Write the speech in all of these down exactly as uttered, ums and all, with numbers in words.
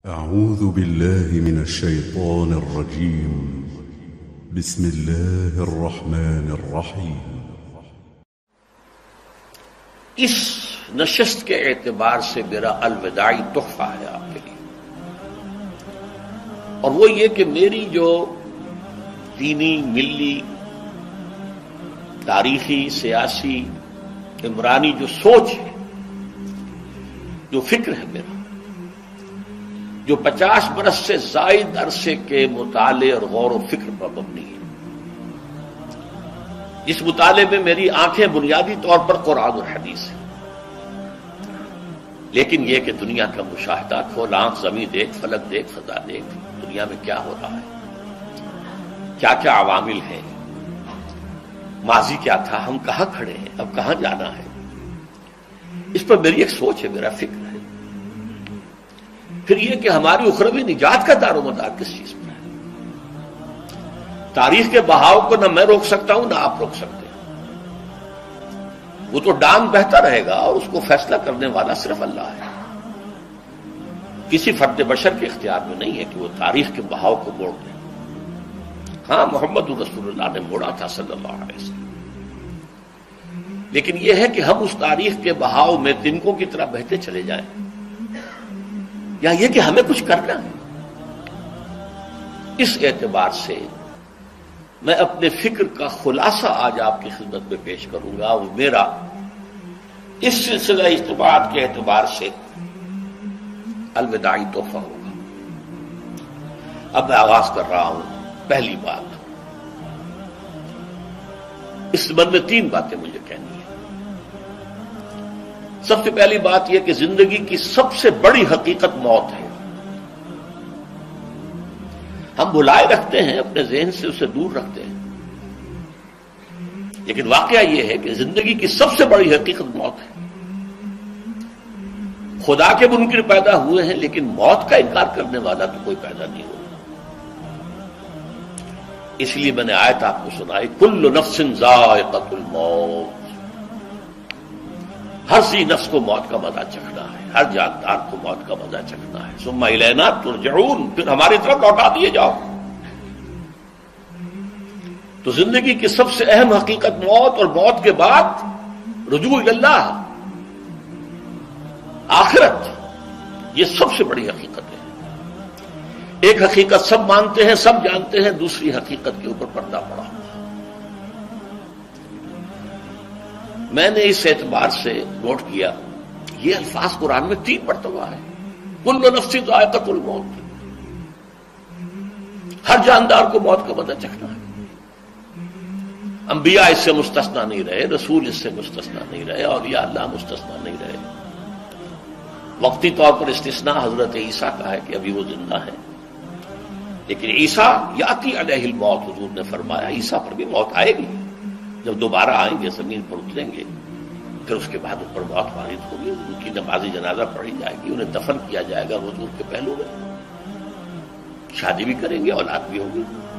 أعوذ بالله من الشيطان الرجيم. بسم الله الرحمن الرحيم. اس نشست کے اعتبار سے میرا الوداعی تحفہ ہے آپ کے لیے، اور وہ یہ کہ میری جو دینی، ملی، تاریخی، سیاسی، عمرانی جو سوچ ہے، جو فکر ہے میرا، جو پچاس برس سے زائد عرصے کے مطالعے اور غور و فکر پر مبنی ہے، جس مطالعے میں میری آنکھیں بنیادی طور پر قرآن اور حدیث ہیں، لیکن یہ کہ دنیا کا مشاہدہ، کھول آنکھ، زمین دیکھ، فلک دیکھ، فضا دیکھ، دنیا میں کیا ہو رہا ہے، کیا کیا عوامل ہیں، ماضی کیا تھا، ہم کہاں کھڑے ہیں، اب کہاں جانا ہے، اس پر میری ایک سوچ ہے، میرا فکر ہے۔ پھر یہ کہ ہماری اخروی نجات کا دار و مدار کس چیز پر ہے۔ تاریخ کے بہاؤ کو نہ میں روک سکتا ہوں، نہ آپ روک سکتے ہیں، وہ تو ڈام بہتا رہے گا، اور اس کو فیصلہ کرنے والا صرف اللہ ہے۔ کسی فرد بشر کے اختیار میں نہیں ہے کہ وہ تاریخ کے بہاؤ کو موڑ دے۔ ہاں، محمد رسول اللہ نے موڑا تھا صلی اللہ علیہ وسلم، لیکن یہ ہے کہ ہم اس تاریخ کے بہاؤ میں تنکوں کی طرح بہتے چلے جائیں، یا یہ کہ ہمیں کچھ کرنا ہے۔ اس اعتبار سے میں اپنے فکر کا خلاصہ آج آپ کی خدمت میں پیش کروں گا، وہ میرا اس سلسلہ اجتماعات کے اعتبار سے الوداعی تحفہ ہوگا۔ اب میں آغاز کر رہا ہوں۔ پہلی بات، اس سبب میں تین باتیں مجھے کہنی ہیں۔ سب سے پہلی بات یہ کہ زندگی کی سب سے بڑی حقیقت موت ہے۔ ہم بھلائے رکھتے ہیں، اپنے ذہن سے اسے دور رکھتے ہیں، لیکن واقعہ یہ ہے کہ زندگی کی سب سے بڑی حقیقت موت ہے۔ خدا کے منکر پیدا ہوئے ہیں، لیکن موت کا انکار کرنے والا تو کوئی پیدا نہیں ہوا۔ اس لیے میں نے آیت آپ کو سنائی، کل نفس ذائقۃ الموت، ہر سی نفس کو موت کا مزہ چکھنا ہے، ہر جاندار کو موت کا مزہ چکھنا ہے۔ ثم الینا ترجعون، پھر ہماری طرف لوٹا دیے جاؤ۔ تو زندگی کی سب سے اہم حقیقت موت، اور موت کے بعد رجوع اللہ، آخرت، یہ سب سے بڑی حقیقت ہے۔ ایک حقیقت سب مانتے ہیں، سب جانتے ہیں، دوسری حقیقت کے اوپر پردہ پڑا۔ میں نے اس اعتبار سے نوٹ کیا، یہ الفاظ قرآن میں تین مرتبہ ہے، کل نفس ذائقۃ الموت، ہر جاندار کو موت کا مزہ چکھنا ہے۔ انبیاء اس سے مستثنا نہیں رہے، رسول اس سے مستثنا نہیں رہے، اولیاء اللہ مستثنا نہیں رہے۔ وقتی طور پر استثناء حضرت عیسیٰ کا ہے کہ ابھی وہ زندہ ہے، لیکن عیسیٰ یاتی علیہ الموت، حضور نے فرمایا عیسیٰ پر بھی موت آئے گی، جب دوبارہ آئیں گے، زمین پر اتریں گے، پھر اس کے بعد اوپر موت وارد ہوگی، ان کی نماز جنازہ پڑھی جائے گی، انہیں دفن کیا جائے گا حضور کے پہلو میں، شادی بھی کریں گے، اولاد بھی ہوگی۔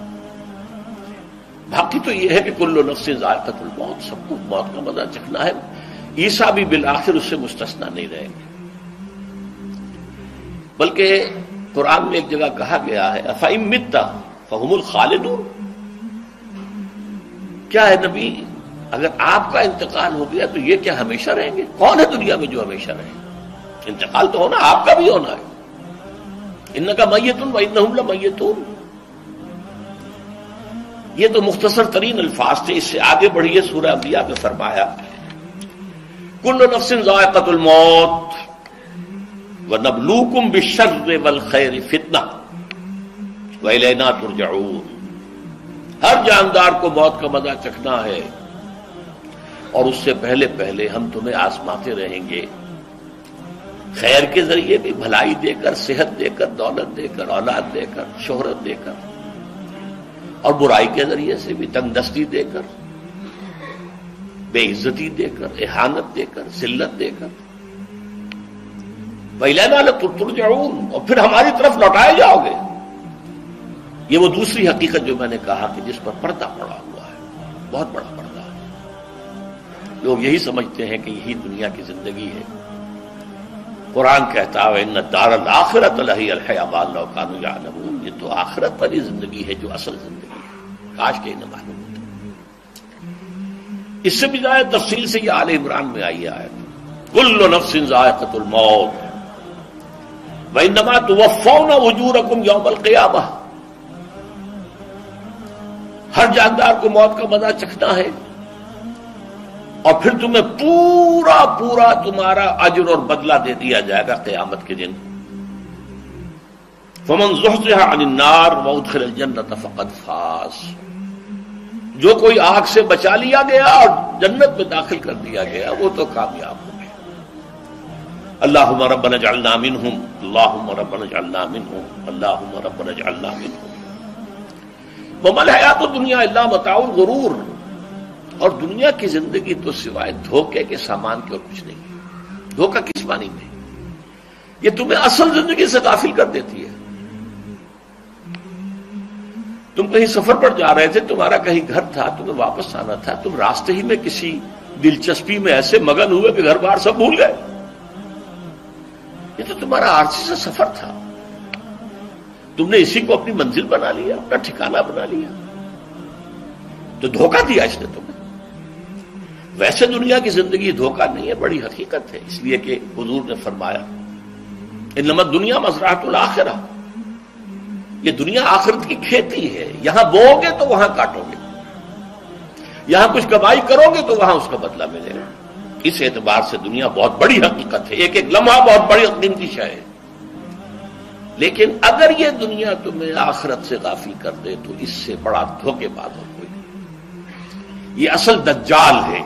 باقی تو یہ ہے کہ کل نفس ذائقۃ الموت، سب کو موت کا مزہ چکھنا ہے۔ عیسیٰ بھی بالآخر اس سے مستثنا نہیں رہیں گے، بلکہ قرآن میں ایک جگہ کہا گیا ہے افإن مت فهم الخالدون، کیا ہے نبی، اگر آپ کا انتقال ہو گیا تو یہ کیا ہمیشہ رہیں گے؟ کون ہے دنیا میں جو ہمیشہ رہے؟ انتقال تو ہونا، آپ کا بھی ہونا ہے۔ انک میت وانہم لمیتون، یہ تو مختصر ترین الفاظ تھے۔ اس سے آگے بڑھیے، سورہ انبیاء میں فرمایا کل نفس ذائقۃ الموت وَنَبْلُوكُمْ بِالشَّرِّ وَالْخَيْرِ فِتْنَةً وَإِلَيْنَا تُرْجَعُونَ، ہر جاندار کو موت کا مزہ چکھنا ہے، اور اس سے پہلے پہلے ہم تمہیں آزماتے رہیں گے، خیر کے ذریعے بھی، بھلائی دے کر، صحت دے کر، دولت دے کر، اولاد دے کر، شہرت دے کر، اور برائی کے ذریعے سے بھی، تنگ دستی دے کر، بے عزتی دے کر، اہانت دے کر، ذلت دے کر، وَإِلَيْنَا تُرْجَعُونَ، اور پھر ہماری طرف لوٹائے جاؤ گے۔ یہ وہ دوسری حقیقت جو میں نے کہا کہ جس پر پردہ پڑا ہوا ہے، بہت بڑا پردہ ہے۔ لوگ یہی سمجھتے ہیں کہ یہی دنیا کی زندگی ہے، قرآن کہتا ہے ان الدار الآخرۃ لہی الحیوان لو کانوا یعلمون، یہ تو آخرت والی زندگی ہے جو اصل زندگی ہے، کاش کہ انہیں معلوم ہوتا۔ اس سے بھی زیادہ تفصیل سے یہ آل عمران میں آئی آیت، کل نفس ذائقۃ الموت وانما توفون اجورکم یوم القیامہ، ہر جاندار کو موت کا مزہ چکھنا ہے اور پھر تمہیں پورا پورا تمہارا اجر اور بدلہ دے دیا جائے گا قیامت کے دن۔ فمن زحزح عن النار وادخل الجنۃ فقد فاز، جو کوئی آگ سے بچا لیا گیا اور جنت میں داخل کر دیا گیا وہ تو کامیاب ہو گیا۔ اللہم ربنا اجعلنا منہم، اللہم ربنا اجعلنا منہم، اللہم ربنا اجعلنا منہم۔ وما الحیات الدنیا الا متاع الغرور، اور دنیا کی زندگی تو سوائے دھوکے کے سامان کے اور کچھ نہیں۔ دھوکہ کس معنی میں؟ یہ تمہیں اصل زندگی سے غافل کر دیتی ہے۔ تم کہیں سفر پر جا رہے تھے، تمہارا کہیں گھر تھا، تمہیں واپس آنا تھا، تم راستے ہی میں کسی دلچسپی میں ایسے مگن ہوئے کہ گھر بار سب بھول گئے۔ یہ تو تمہارا عارضی سے سفر تھا، تم نے اسی کو اپنی منزل بنا لیا، اپنا ٹھکانہ بنا لیا، تو دھوکہ دیا اس نے تمہیں۔ ویسے دنیا کی زندگی دھوکہ نہیں ہے، بڑی حقیقت ہے، اس لیے کہ حضور نے فرمایا انما الدنیا مزرعۃ الآخرہ، یہ دنیا آخرت کی کھیتی ہے، یہاں بو گے تو وہاں کاٹو گے، یہاں کچھ کمائی کرو گے تو وہاں اس کا بدلہ ملے گا۔ اس اعتبار سے دنیا بہت بڑی حقیقت ہے، ایک ایک لمحہ بہت بڑی قیمتی شے ہے، لیکن اگر یہ دنیا تمہیں آخرت سے غافل کر دے تو اس سے بڑا دھوکے باز اور کوئی نہیں۔ یہ اصل دجال ہے۔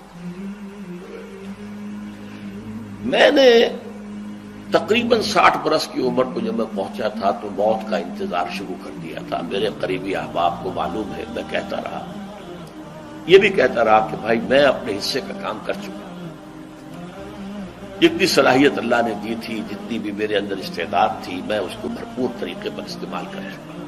میں نے تقریباً ساٹھ برس کی عمر کو جب میں پہنچا تھا تو موت کا انتظار شروع کر دیا تھا۔ میرے قریبی احباب کو معلوم ہے، میں کہتا رہا، یہ بھی کہتا رہا کہ بھائی میں اپنے حصے کا کام کر چکا ہوں، جتنی صلاحیت اللہ نے دی تھی، جتنی بھی میرے اندر استعداد تھی، میں اس کو بھرپور طریقے پر استعمال کر چکا ہوں۔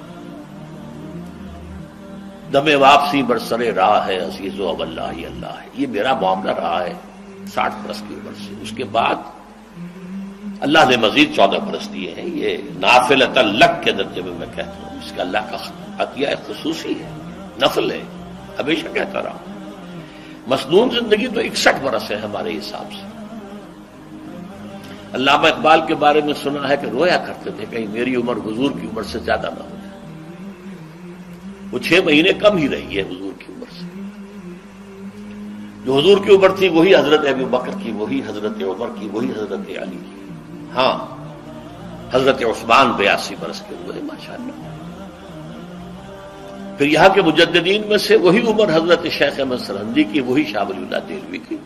دم واپسی برسرے راہ ہے عزیز و اب اللہ ہی اللہ ہے، یہ میرا معاملہ رہا ہے ساٹھ برس کی عمر سے۔ اس کے بعد اللہ نے مزید چودہ برس دیے ہیں، یہ نافلۃ لک کے درجے میں میں کہتا ہوں، اس کا اللہ کا عطیہ خصوصی ہے، نفل ہے، ہمیشہ کہتا رہا ہوں۔ مسنون زندگی تو اکسٹھ برس ہے ہمارے حساب سے۔ علامہ اقبال کے بارے میں سنا ہے کہ رویا کرتے تھے کہیں میری عمر حضور کی عمر سے زیادہ نہ ہو جائے۔ وہ چھ مہینے کم ہی رہی ہے حضور کی عمر سے۔ جو حضور کی عمر تھی وہی حضرت ابو بکر کی، وہی حضرت عمر کی، وہی حضرت علی کی۔ ہاں حضرت عثمان بیاسی برس کے ہوئے ماشاءاللہ۔ پھر یہاں کے مجددین میں سے وہی عمر حضرت شیخ احمد سرہندی کی، وہی شاہ ولی اللہ دہلوی کی۔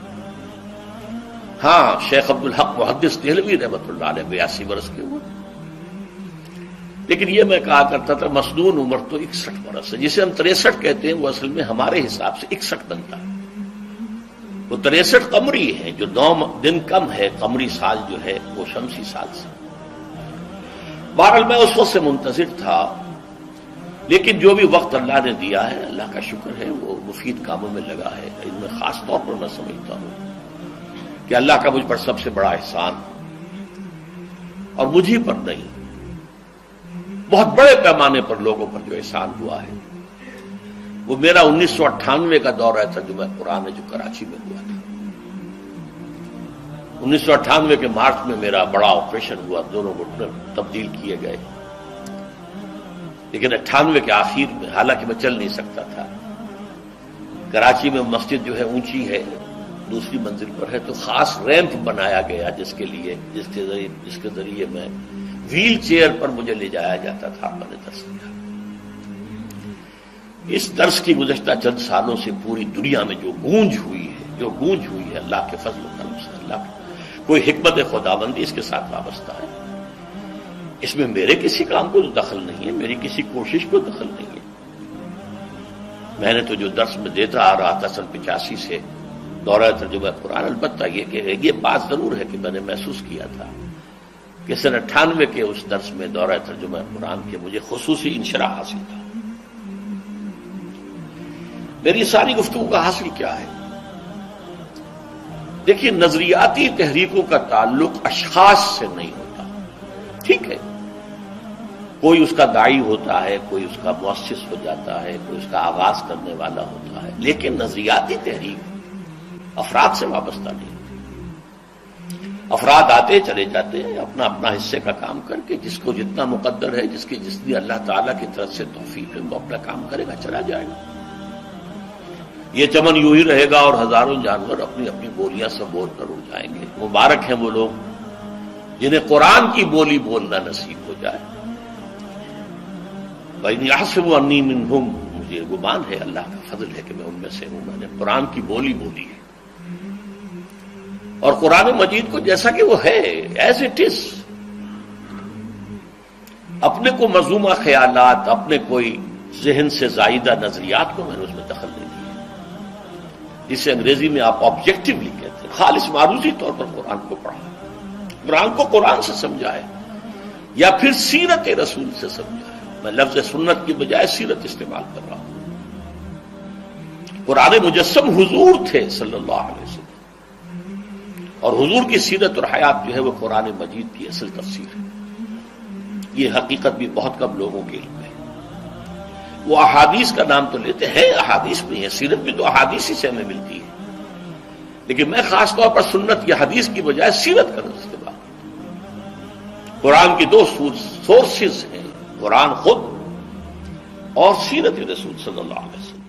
ہاں شیخ عبدالحق محدث دہلوی رحمۃ اللہ علیہ بیاسی برس کے ہوئے۔ لیکن یہ میں کہا کرتا تھا مسنون عمر تو اکسٹھ برس ہے، جسے ہم تریسٹھ کہتے ہیں وہ اصل میں ہمارے حساب سے اکسٹھ بنتا ہے۔ وہ تریسٹھ قمری ہے، جو نو دن کم ہے، قمری سال جو ہے وہ شمسی سال سے۔ بہرحال میں اس وقت سے منتظر تھا، لیکن جو بھی وقت اللہ نے دیا ہے اللہ کا شکر ہے، وہ مفید کاموں میں لگا ہے۔ ان میں خاص طور پر میں سمجھتا ہوں کہ اللہ کا مجھ پر سب سے بڑا احسان، اور مجھ ہی پر نہیں، بہت بڑے پیمانے پر لوگوں پر جو احسان ہوا ہے، وہ میرا انیس سو اٹھانوے کا دورہ ترجمہ قرآن ہے جو کراچی میں ہوا تھا۔ انیس سو اٹھانوے کے مارچ میں میرا بڑا آپریشن ہوا، دونوں گھٹنے تبدیل کیے گئے، لیکن اٹھانوے کے آخر میں، حالانکہ میں چل نہیں سکتا تھا، کراچی میں مسجد جو ہے اونچی ہے، دوسری منزل پر ہے، تو خاص ریمپ بنایا گیا جس کے لیے جس کے ذریعے جس کے ذریعے میں ویل چیئر پر مجھے لے جایا جاتا تھا۔ میں نے درس دیا، اس درس کی گزشتہ چند سالوں سے پوری دنیا میں جو گونج ہوئی ہے، جو گونج ہوئی ہے اللہ کے فضل و کرم سے، اللہ کوئی حکمت خداوندی اس کے ساتھ وابستہ ہے۔ اس میں میرے کسی کام کو دخل نہیں ہے، میری کسی کوشش کو دخل نہیں ہے۔ میں نے تو جو درس میں دیتا آ رہا تھا سن پچاسی سے دورہ ترجمہ قرآن، البتہ یہ کہ یہ بات ضرور ہے کہ میں نے محسوس کیا تھا کہ سن اٹھانوے کے اس درس میں دورہ ترجمہ قرآن کے مجھے خصوصی انشراح حاصل تھا۔ میری ساری گفتگو کا حاصل کیا ہے؟ دیکھیے نظریاتی تحریکوں کا تعلق اشخاص سے نہیں ہوتا، ٹھیک ہے، کوئی اس کا داعی ہوتا ہے، کوئی اس کا مؤسس ہو جاتا ہے، کوئی اس کا آغاز کرنے والا ہوتا ہے، لیکن نظریاتی تحریک افراد سے وابستہ نہیں ہوتی۔ افراد آتے چلے جاتے ہیں اپنا اپنا حصے کا کام کر کے، جس کو جتنا مقدر ہے، جس کی جتنی اللہ تعالیٰ کی طرف سے توفیق ہے، وہ اپنا کام کرے گا، چلا جائے گا۔ یہ چمن یوں ہی رہے گا اور ہزاروں جانور اپنی اپنی بولیاں سے بول کر اڑ جائیں گے۔ مبارک ہیں وہ لوگ جنہیں قرآن کی بولی بولنا نصیب ہو جائے۔ وَإِنْ يَحْسَبُ أَنِّي مِنْهُمْ، مجھے گمان ہے، اللہ کا فضل ہے کہ میں ان میں سے ہوں، میں نے قرآن کی بولی بولی ہے، اور قرآن مجید کو جیسا کہ وہ ہے ایز اٹ از، اپنے کو مذمومہ خیالات، اپنے کوئی ذہن سے زائدہ نظریات کو میں نے اس میں دخل نہیں دیا، جسے انگریزی میں آپ آبجیکٹولی کہتے ہیں، خالص معروضی طور پر قرآن کو پڑھا، قرآن کو قرآن سے سمجھا ہے، یا پھر سیرت رسول سے سمجھا ہے۔ میں لفظ سنت کی بجائے سیرت استعمال کر رہا ہوں۔ قرآن مجسم حضور تھے صلی اللہ علیہ وسلم، اور حضور کی سیرت اور حیات جو ہے وہ قرآن مجید کی اصل تفسیر ہے۔ یہ حقیقت بھی بہت کم لوگوں کے علم ہے۔ وہ احادیث کا نام تو لیتے ہیں، احادیث بھی ہے، سیرت بھی تو احادیث ہی سے ہمیں ملتی ہے، لیکن میں خاص طور پر سنت یا حدیث کی بجائے سیرت کا استعمال کرتا ہوں۔ قرآن کی دو سورسز ہیں، قرآن خود اور سیرت رسول صلی اللہ علیہ وسلم۔